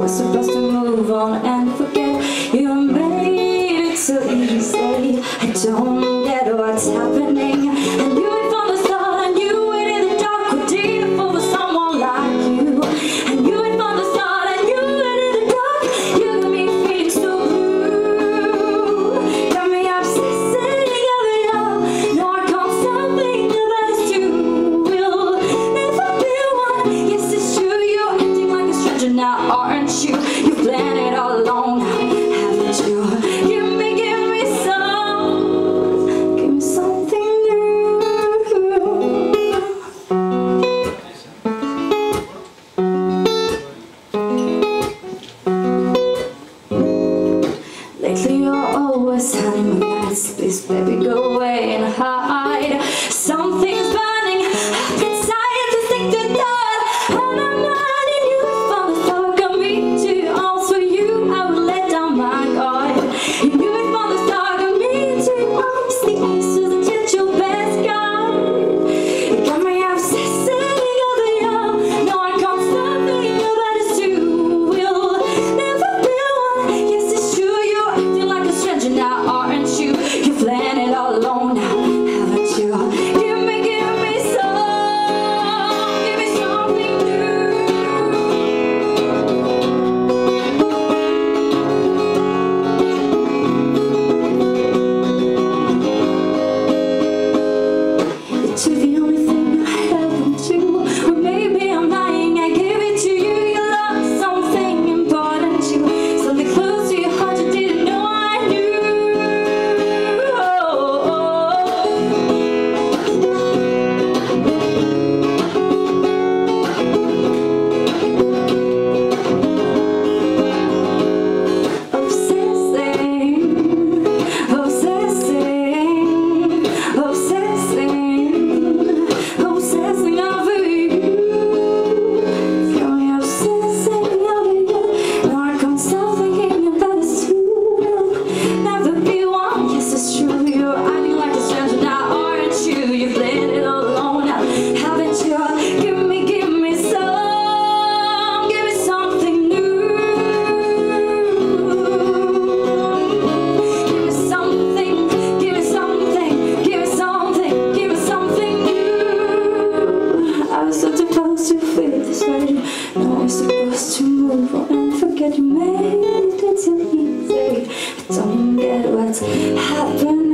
was supposed to move on and forget. You made it so easy. I don't get what's happening. I knew it from the start. I knew it in the dark would deep for someone like you. I knew it from the start. I knew it in the dark. You got me feeling so blue. Got me obsessing over you. No, I can't stop thinking about it's true. We'll never be one. Yes, it's true. You're acting like a stranger now, aren't you? You planned it all along now, haven't you? Give me something new. Lately you're always hiding my nights. Please baby go away and hide. Something's burning inside to think to die. And I'm minding you from the start. Got me too all for you. I would let down my guard. You knew it from the start. Got me too honest. The answers that you're your best guide. You got me obsessing over you. No, I can't stop thinking about it's true. We'll never be one. Yes, it's true. You're acting like a stranger now, aren't you? You planned it all alone now, haven't you? Give me something new. To the only thing I haven't you. Well, maybe I'm lying. I gave it to you. You lost something important. You something close to your heart you didn't know I knew. Obsessing over you. Got me obsessing over you. No, I can't stop thinking about it's true. Never be one. Yes, it's true. You're acting like a stranger now, aren't you? You played it all alone now, haven't you? Give me something new. Give me something new. I was so supposed to feel this way. No, I was supposed to move on and forget. You made it so easy. I don't get what's happening.